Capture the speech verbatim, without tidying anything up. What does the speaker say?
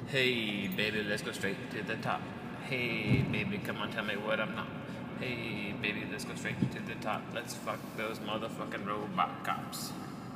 Hey, baby, let's go straight to the top. Hey, baby, come on, tell me what I'm not. Hey, baby, let's go straight to the top. Let's fuck those motherfucking robot cops.